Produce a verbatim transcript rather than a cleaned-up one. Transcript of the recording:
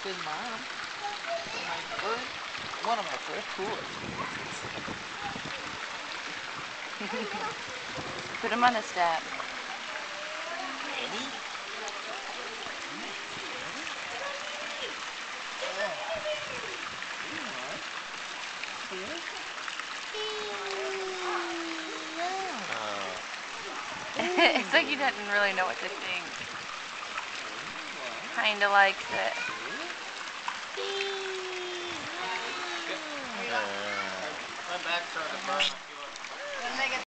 His mom. My first, one of my first tours. Put him on a step. Ready? It's like he doesn't really know what to think. Kinda likes it. My back started to burn.